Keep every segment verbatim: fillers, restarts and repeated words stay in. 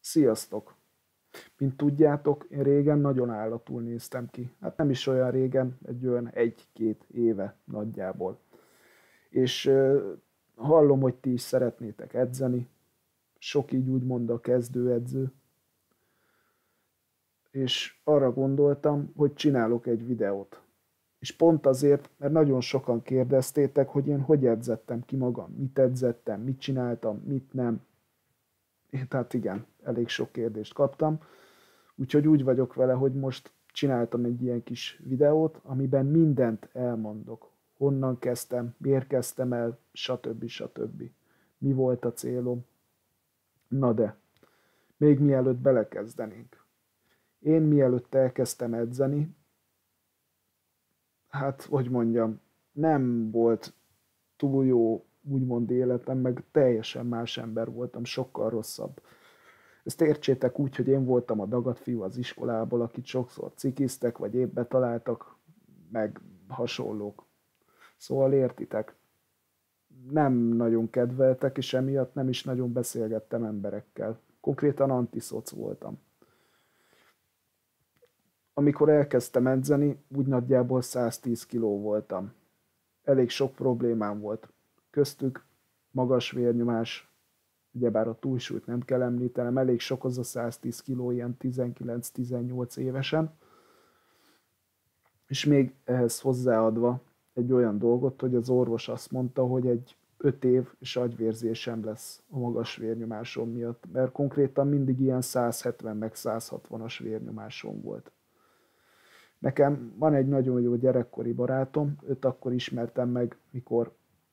Sziasztok! Mint tudjátok, én régen nagyon állatul néztem ki. Hát nem is olyan régen, egy olyan egy-két éve nagyjából. És ö, hallom, hogy ti is szeretnétek edzeni. Sok így úgymond a kezdőedző. És arra gondoltam, hogy csinálok egy videót. És pont azért, mert nagyon sokan kérdeztétek, hogy én hogy edzettem ki magam, mit edzettem, mit csináltam, mit nem. Én, tehát igen, elég sok kérdést kaptam. Úgyhogy úgy vagyok vele, hogy most csináltam egy ilyen kis videót, amiben mindent elmondok. Honnan kezdtem, miért kezdtem el, stb. stb. Mi volt a célom. Na de, még mielőtt belekezdenénk. Én mielőtt elkezdtem edzeni, hát, hogy mondjam, nem volt túl jó, úgymond életem, meg teljesen más ember voltam, sokkal rosszabb. Ezt értsétek úgy, hogy én voltam a dagat fiú az iskolából, akit sokszor cikiztek, vagy épp betaláltak, meg hasonlók. Szóval értitek, nem nagyon kedveltek, és emiatt nem is nagyon beszélgettem emberekkel. Konkrétan antiszoc voltam. Amikor elkezdtem edzeni, úgy nagyjából száztíz kiló voltam. Elég sok problémám volt. Köztük magas vérnyomás, ugyebár a túlsúlyt nem kell említenem, elég sok az a száztíz kiló ilyen tizenkilenc-tizennyolc évesen. És még ehhez hozzáadva egy olyan dolgot, hogy az orvos azt mondta, hogy egy öt év és agyvérzésem lesz a magas vérnyomásom miatt, mert konkrétan mindig ilyen száz hetven meg száz hatvanas vérnyomásom volt. Nekem van egy nagyon jó gyerekkori barátom, őt akkor ismertem meg, mikor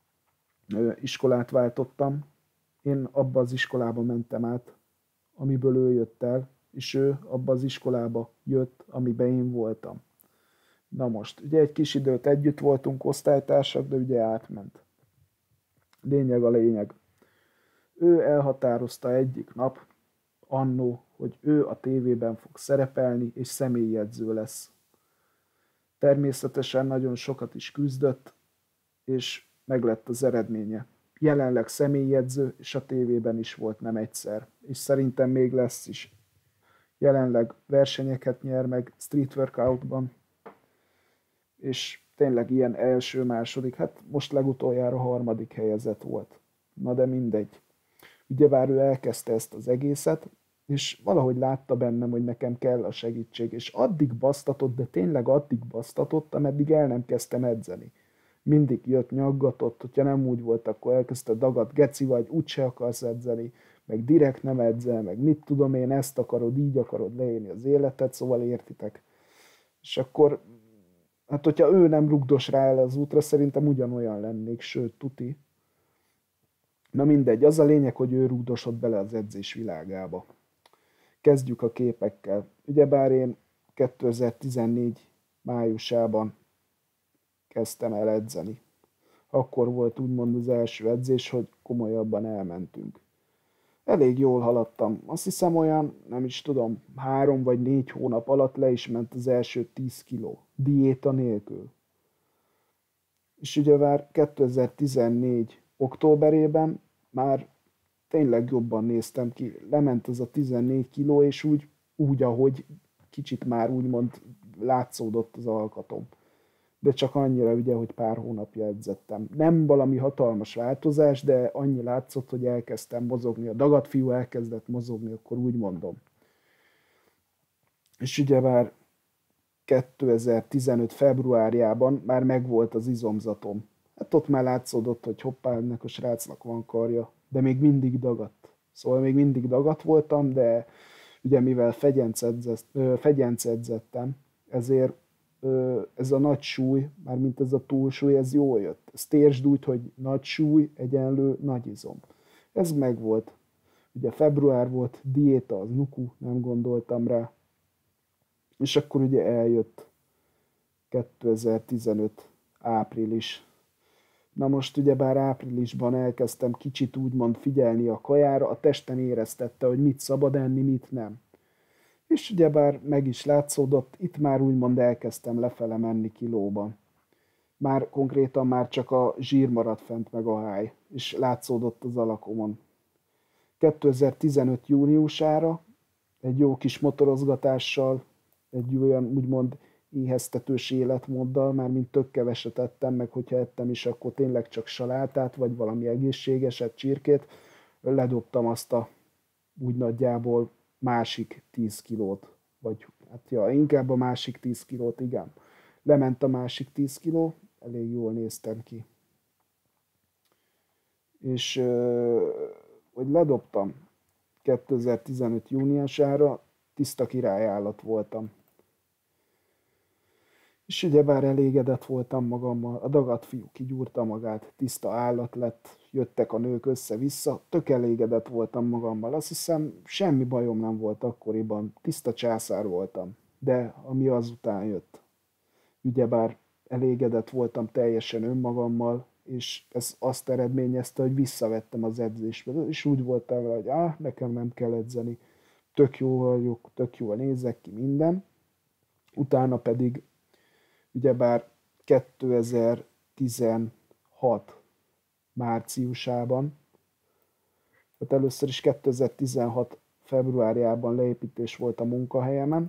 iskolát váltottam. Én abba az iskolába mentem át, amiből ő jött el, és ő abba az iskolába jött, amiben én voltam. Na most, ugye egy kis időt együtt voltunk osztálytársak, de ugye átment. Lényeg a lényeg. Ő elhatározta egyik nap, annó, hogy ő a tévében fog szerepelni, és személyedző lesz. Természetesen nagyon sokat is küzdött, és meglett az eredménye. Jelenleg személyedző, és a tévében is volt nem egyszer, és szerintem még lesz is. Jelenleg versenyeket nyer meg street workoutban, és tényleg ilyen első, második, hát most legutoljára harmadik helyezett volt. Na de mindegy. Ugyebár ő elkezdte ezt az egészet, és valahogy látta bennem, hogy nekem kell a segítség, és addig basztatott, de tényleg addig basztatott, ameddig el nem kezdtem edzeni. Mindig jött, nyaggatott, hogyha nem úgy volt, akkor elkezdte dagat, geci vagy, úgyse akarsz edzeni, meg direkt nem edzel, meg mit tudom én, ezt akarod, így akarod leélni az életet, szóval értitek. És akkor, hát hogyha ő nem rugdos rá el az útra, szerintem ugyanolyan lennék, sőt, tuti. Na mindegy, az a lényeg, hogy ő rugdosott bele az edzés világába. Kezdjük a képekkel. Ugyebár én kétezer-tizennégy májusában kezdtem el edzeni. Akkor volt úgymond az első edzés, hogy komolyabban elmentünk. Elég jól haladtam. Azt hiszem olyan, nem is tudom, három vagy négy hónap alatt le is ment az első tíz kiló. Diéta nélkül. És ugyebár kétezer-tizennégy októberében már tényleg jobban néztem ki. Lement az a tizennégy kiló, és úgy, úgy, ahogy kicsit már úgymond látszódott az alkatom. De csak annyira ugye, hogy pár hónapja edzettem. Nem valami hatalmas változás, de annyi látszott, hogy elkezdtem mozogni. A dagadfiú elkezdett mozogni, akkor úgy mondom. És ugyebár kétezer-tizenöt februárjában már megvolt az izomzatom. Hát ott már látszódott, hogy hoppá, ennek a srácnak van karja, de még mindig dagadt. Szóval még mindig dagadt voltam, de ugye mivel fegyenc edzettem, ezért ez a nagy súly, mármint ez a túlsúly, ez jól jött. Ezt értsd úgy, hogy nagy súly egyenlő nagy izom. Ez megvolt. Ugye február volt, diéta az nuku, nem gondoltam rá. És akkor ugye eljött kétezer-tizenöt április. Na most ugyebár áprilisban elkezdtem kicsit úgymond figyelni a kajára, a testem éreztette, hogy mit szabad enni, mit nem. És ugyebár meg is látszódott, itt már úgymond elkezdtem lefele menni kilóban. Már konkrétan már csak a zsír maradt fent meg a háj, és látszódott az alakomon. kétezer-tizenöt júniusára egy jó kis motorozgatással, egy olyan úgymond éheztetős életmóddal, már mint tök keveset ettem, meg hogyha ettem is, akkor tényleg csak salátát, vagy valami egészségeset, csirkét, ledobtam azt a úgy nagyjából másik tíz kilót, vagy hát ja, inkább a másik tíz kilót, igen. Lement a másik tíz kiló, elég jól néztem ki. És hogy ledobtam kétezer-tizenöt júniusára, tiszta királyállat voltam. És ugyebár elégedett voltam magammal, a dagat fiú kigyúrta magát, tiszta állat lett, jöttek a nők össze-vissza, tök elégedett voltam magammal. Azt hiszem, semmi bajom nem volt akkoriban, tiszta császár voltam. De ami azután jött, ugyebár elégedett voltam teljesen önmagammal, és ez azt eredményezte, hogy visszavettem az edzésbe. És úgy voltam vele, hogy áh, nekem nem kell edzeni, tök jó vagyok, tök jól nézek ki, minden. Utána pedig ugyebár kétezer-tizenhat márciusában, hát először is kétezer-tizenhat februárjában leépítés volt a munkahelyemen.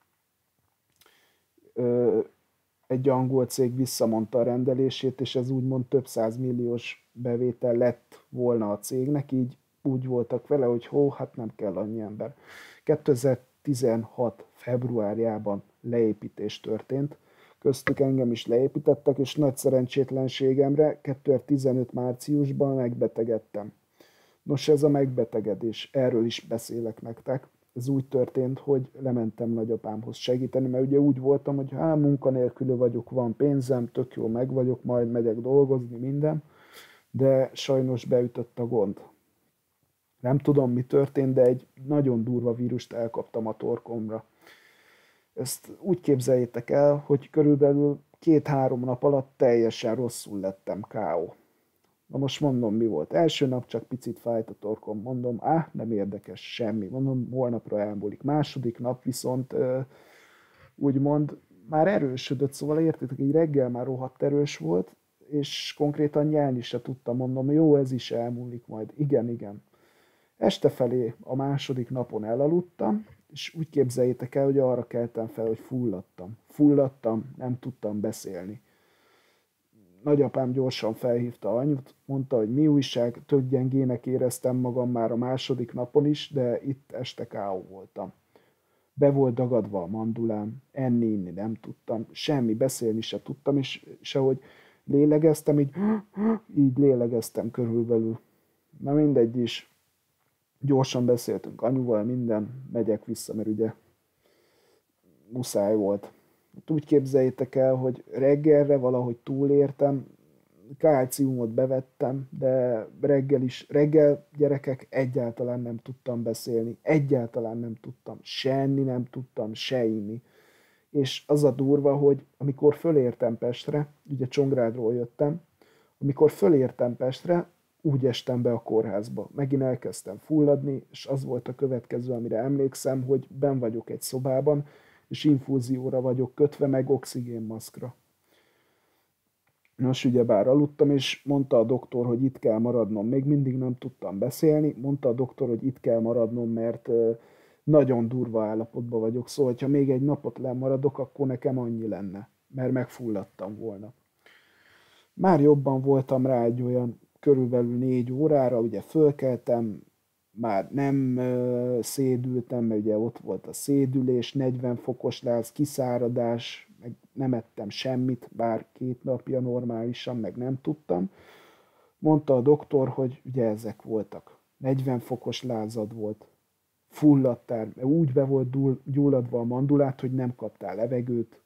Egy angol cég visszamondta a rendelését, és ez úgymond több százmilliós bevétel lett volna a cégnek, így úgy voltak vele, hogy hó, hát nem kell annyi ember. kétezer-tizenhat februárjában leépítés történt, köztük engem is leépítettek, és nagy szerencsétlenségemre kétezer-tizenöt márciusban megbetegedtem. Nos, ez a megbetegedés, erről is beszélek nektek. Ez úgy történt, hogy lementem nagyapámhoz segíteni, mert ugye úgy voltam, hogy hát munkanélkülő vagyok, van pénzem, tök jól meg vagyok, majd megyek dolgozni, minden, de sajnos beütött a gond. Nem tudom, mi történt, de egy nagyon durva vírust elkaptam a torkomra. Ezt úgy képzeljétek el, hogy körülbelül két-három nap alatt teljesen rosszul lettem, ká ó. Na most mondom, mi volt. Első nap csak picit fájt a torkom, mondom, áh, nem érdekes, semmi. Mondom, holnapra elmúlik. Második nap viszont úgymond már erősödött, szóval értitek, egy reggel már rohadt erős volt, és konkrétan nyelni se tudtam, mondom, jó, ez is elmúlik majd. Igen, igen. Este felé a második napon elaludtam, és úgy képzeljétek el, hogy arra keltem fel, hogy fulladtam. Fulladtam, nem tudtam beszélni. Nagyapám gyorsan felhívta anyut, mondta, hogy mi újság, tök gyengének éreztem magam már a második napon is, de itt este ká ó voltam. Be volt dagadva a mandulám, enni, inni nem tudtam, semmi, beszélni se tudtam, és, és ahogy lélegeztem, így, így lélegeztem körülbelül. Na mindegy is, gyorsan beszéltünk anyuval, minden, megyek vissza, mert ugye muszáj volt. Úgy képzeljétek el, hogy reggelre valahogy túlértem, kálciumot bevettem, de reggel is, reggel gyerekek egyáltalán nem tudtam beszélni, egyáltalán nem tudtam, se enni nem tudtam, se inni. És az a durva, hogy amikor fölértem Pestre, ugye Csongrádról jöttem, amikor fölértem Pestre, úgy estem be a kórházba. Megint elkezdtem fulladni, és az volt a következő, amire emlékszem, hogy benn vagyok egy szobában, és infúzióra vagyok kötve, meg oxigénmaszkra. Nos, ugyebár aludtam, és mondta a doktor, hogy itt kell maradnom. Még mindig nem tudtam beszélni. Mondta a doktor, hogy itt kell maradnom, mert nagyon durva állapotban vagyok. Szóval, ha még egy napot lemaradok, akkor nekem annyi lenne, mert megfulladtam volna. Már jobban voltam rá egy olyan körülbelül négy órára, ugye fölkeltem, már nem szédültem, mert ugye ott volt a szédülés, negyven fokos láz, kiszáradás, meg nem ettem semmit, bár két napja normálisan, meg nem tudtam. Mondta a doktor, hogy ugye ezek voltak. negyven fokos lázad volt, fulladtál, úgy be volt gyulladva a mandulát, hogy nem kaptál levegőt.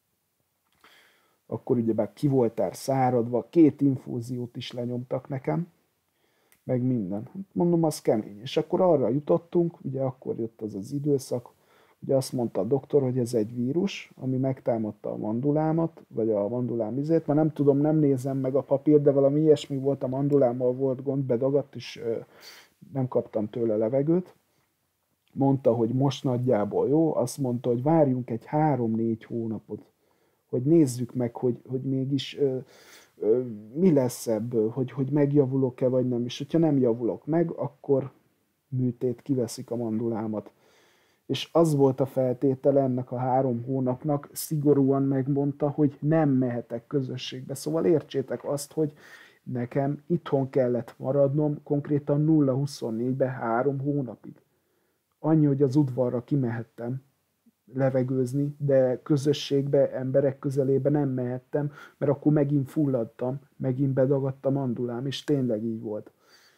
Akkor ugyebár ki voltál száradva, két infúziót is lenyomtak nekem, meg minden. Mondom, az kemény. És akkor arra jutottunk, ugye akkor jött az az időszak, ugye azt mondta a doktor, hogy ez egy vírus, ami megtámadta a mandulámat, vagy a mandulám izét. Ma nem tudom, nem nézem meg a papírt, de valami ilyesmi volt, a mandulámmal volt gond, bedagadt, és nem kaptam tőle levegőt. Mondta, hogy most nagyjából jó, azt mondta, hogy várjunk egy három-négy hónapot, hogy nézzük meg, hogy, hogy mégis ö, ö, mi lesz ebből, hogy, hogy megjavulok-e vagy nem, és hogyha nem javulok meg, akkor műtét, kiveszik a mandulámat. És az volt a feltétele ennek a három hónapnak, szigorúan megmondta, hogy nem mehetek közösségbe. Szóval értsétek azt, hogy nekem itthon kellett maradnom konkrétan nulla huszonnégybe három hónapig. Annyi, hogy az udvarra kimehettem levegőzni, de közösségbe, emberek közelébe nem mehettem, mert akkor megint fulladtam, megint bedagadt a mandulám, és tényleg így volt.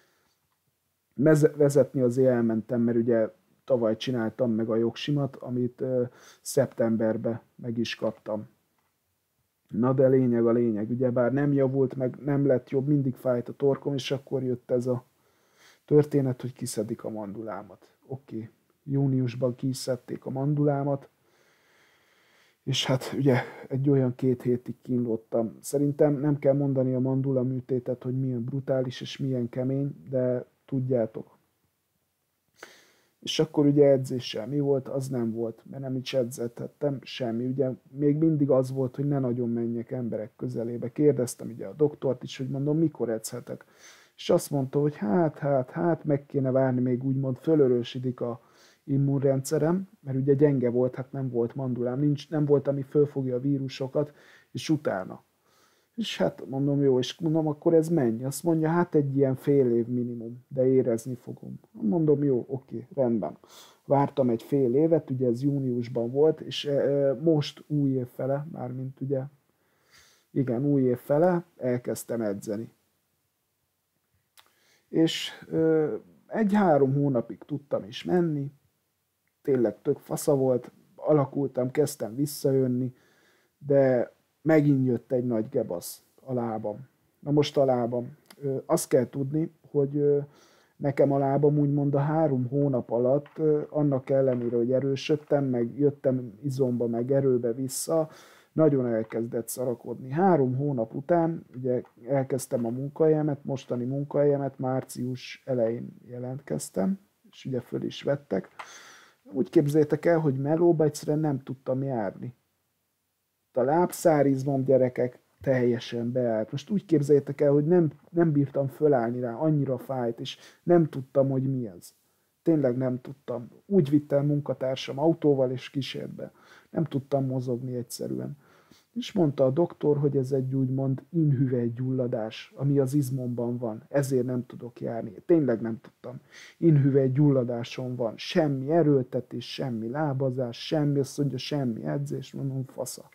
Vezetni azért elmentem, mert ugye tavaly csináltam meg a jogsimat, amit uh, szeptemberben meg is kaptam. Na de lényeg a lényeg, ugyebár nem javult, meg nem lett jobb, mindig fájt a torkom, és akkor jött ez a történet, hogy kiszedik a mandulámat. Oké, okay. Júniusban kiszedték a mandulámat, és hát ugye egy olyan két hétig kínlódtam. Szerintem nem kell mondani a mandula műtétet, hogy milyen brutális és milyen kemény, de tudjátok. És akkor ugye edzéssel mi volt? Az nem volt, mert nem is edzethettem, semmi. Ugye még mindig az volt, hogy ne nagyon menjek emberek közelébe. Kérdeztem ugye a doktort is, hogy mondom, mikor edzhetek. És azt mondta, hogy hát, hát, hát, meg kéne várni, még úgymond fölörösödik a immunrendszerem, mert ugye gyenge volt, hát nem volt mandulám, nincs, nem volt, ami fölfogja a vírusokat, és utána. És hát mondom, jó, és mondom, akkor ez mennyi? Azt mondja, hát egy ilyen fél év minimum, de érezni fogom. Mondom, jó, oké, rendben. Vártam egy fél évet, ugye ez júniusban volt, és e, most új év fele, mármint ugye, igen, új év fele, elkezdtem edzeni. És e, egy-három hónapig tudtam is menni, tényleg tök fasza volt, alakultam, kezdtem visszajönni, de megint jött egy nagy gebasz a lábam. Na most a lábam. Azt kell tudni, hogy nekem a lábam úgymond a három hónap alatt, annak ellenére, hogy erősödtem, meg jöttem izomba, meg erőbe vissza, nagyon elkezdett szarakodni. Három hónap után ugye elkezdtem a munkahelyemet, mostani munkahelyemet, március elején jelentkeztem, és ugye föl is vettek. Úgy képzeljétek el, hogy melóba egyszerűen nem tudtam járni. A lábszárizmom, gyerekek, teljesen beállt. Most úgy képzeljétek el, hogy nem, nem bírtam fölállni rá, annyira fájt, és nem tudtam, hogy mi ez. Tényleg nem tudtam. Úgy vitte el munkatársam autóval, és kísért be. Nem tudtam mozogni egyszerűen. És mondta a doktor, hogy ez egy úgymond inhüvelygyulladás, ami az izmomban van. Ezért nem tudok járni. Tényleg nem tudtam. Inhüvelygyulladásom van. Semmi erőltetés, semmi lábazás, semmi, azt mondja, semmi edzés, mondom, fasza.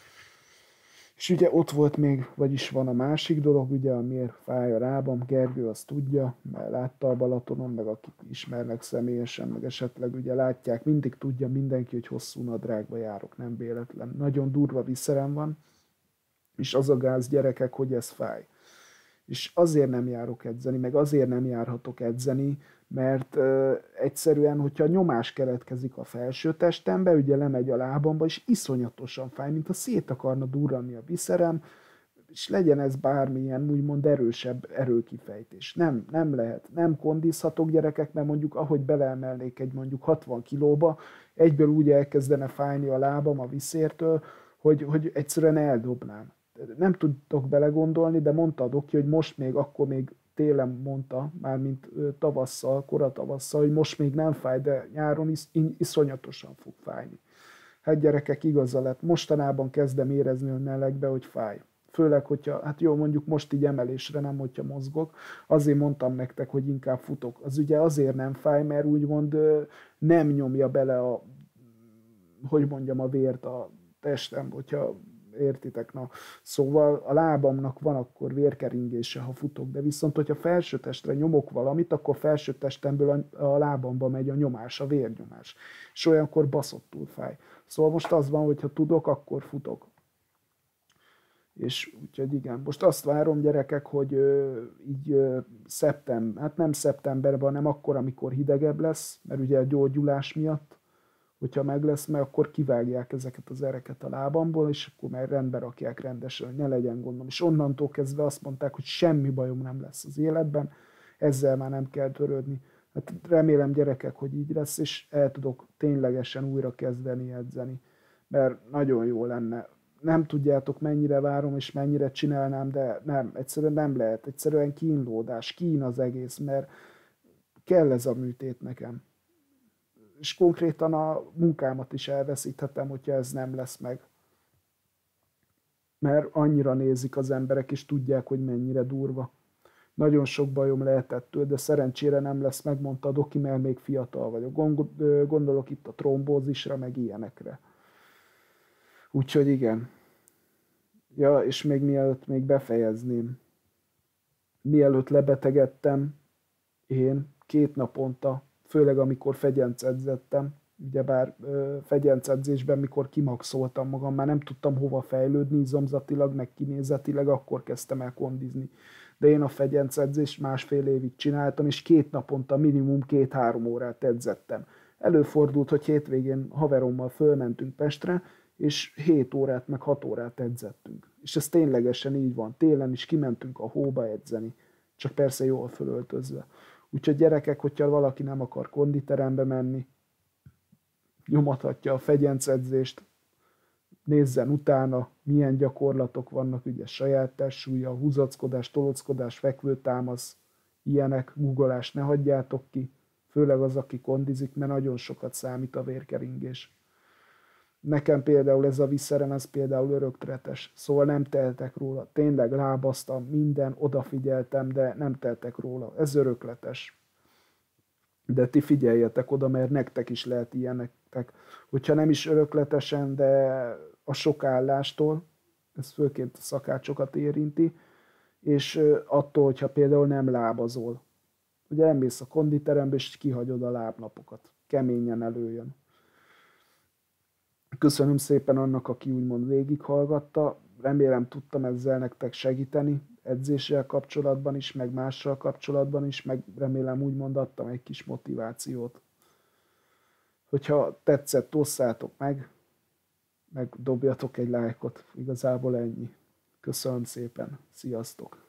És ugye ott volt még, vagyis van a másik dolog, ugye, amiért fáj a lábam, Gergő azt tudja, mert látta a Balatonon, meg akik ismernek személyesen, meg esetleg ugye látják, mindig tudja mindenki, hogy hosszú nadrágba járok, nem véletlen. Nagyon durva viszerem van, és az a gáz, gyerekek, hogy ez fáj. És azért nem járok edzeni, meg azért nem járhatok edzeni, mert uh, egyszerűen, hogyha nyomás keletkezik a felső testembe, ugye lemegy a lábamba, és iszonyatosan fáj, mint ha szét akarna durrani a viszerem, és legyen ez bármilyen úgymond erősebb erőkifejtés. Nem, nem lehet. Nem kondizhatok, gyerekek, mert mondjuk ahogy beleemelnék egy mondjuk hatvan kilóba, egyből úgy elkezdene fájni a lábam a viszértől, hogy, hogy egyszerűen eldobnám. Nem tudtok belegondolni, de mondta a doki, hogy most még, akkor még télen mondta, mármint tavasszal, koratavasszal, hogy most még nem fáj, de nyáron is, iszonyatosan fog fájni. Hát gyerekek, igaza lett. Mostanában kezdem érezni a melegbe, hogy fáj. Főleg, hogyha, hát jó, mondjuk most így emelésre nem, hogyha mozgok. Azért mondtam nektek, hogy inkább futok. Az ugye azért nem fáj, mert úgymond nem nyomja bele a, hogy mondjam, a vért a testem, hogyha értitek, na. Szóval a lábamnak van akkor vérkeringése, ha futok, de viszont, hogyha felső testre nyomok valamit, akkor felső testemből a, a lábamba megy a nyomás, a vérnyomás. És olyankor baszottul fáj. Szóval most az van, hogy ha tudok, akkor futok. És úgyhogy igen, most azt várom, gyerekek, hogy ö, így ö, szeptember, hát nem szeptemberben, hanem akkor, amikor hidegebb lesz, mert ugye a gyógyulás miatt, hogyha meg lesz, mert akkor kivágják ezeket az ereket a lábamból, és akkor már rendbe rakják rendesen, hogy ne legyen gondom. És onnantól kezdve azt mondták, hogy semmi bajom nem lesz az életben, ezzel már nem kell törődni. Hát remélem, gyerekek, hogy így lesz, és el tudok ténylegesen újra kezdeni edzeni, mert nagyon jó lenne. Nem tudjátok, mennyire várom, és mennyire csinálnám, de nem, egyszerűen nem lehet. Egyszerűen kínlódás, kín az egész, mert kell ez a műtét nekem. és konkrétan a munkámat is elveszíthetem, hogyha ez nem lesz meg. Mert annyira nézik az emberek, és tudják, hogy mennyire durva. Nagyon sok bajom lehetett tőle, de szerencsére nem lesz, megmondta a doki, mert még fiatal vagyok. Gondolok itt a trombózisra, meg ilyenekre. Úgyhogy igen. Ja, és még mielőtt még befejezném. Mielőtt lebetegedtem, én két naponta, főleg amikor fegyencedzettem, ugyebár fegyencedzésben, mikor kimaxoltam magam, már nem tudtam hova fejlődni, izomzatilag, meg kinézetileg, akkor kezdtem el kondizni. De én a fegyencedzést másfél évig csináltam, és két naponta minimum két-három órát edzettem. Előfordult, hogy hétvégén haverommal fölmentünk Pestre, és hét órát, meg hat órát edzettünk. És ez ténylegesen így van. Télen is kimentünk a hóba edzeni, csak persze jól fölöltözve. Úgyhogy gyerekek, hogyha valaki nem akar konditerembe menni, nyomathatja a fegyencedzést, nézzen utána, milyen gyakorlatok vannak, ugye saját testsúlya, húzackodás, tolockodás, fekvőtámasz, ilyenek, googleást ne hagyjátok ki, főleg az, aki kondizik, mert nagyon sokat számít a vérkeringés. Nekem például ez a viszeren, ez például öröktretes, szóval nem teltek róla. Tényleg lábaztam, minden, odafigyeltem, de nem teltek róla. Ez örökletes. De ti figyeljetek oda, mert nektek is lehet ilyenektek. Hogyha nem is örökletesen, de a sok állástól, ez főként a szakácsokat érinti, és attól, hogyha például nem lábazol. Ugye elmész a konditerembe, és kihagyod a lábnapokat. Keményen előjön. Köszönöm szépen annak, aki úgymond végighallgatta. Remélem tudtam ezzel nektek segíteni, edzéssel kapcsolatban is, meg mással kapcsolatban is, meg remélem úgymond adtam egy kis motivációt. Hogyha tetszett, osszátok meg, meg dobjatok egy lájkot. Igazából ennyi. Köszönöm szépen. Sziasztok!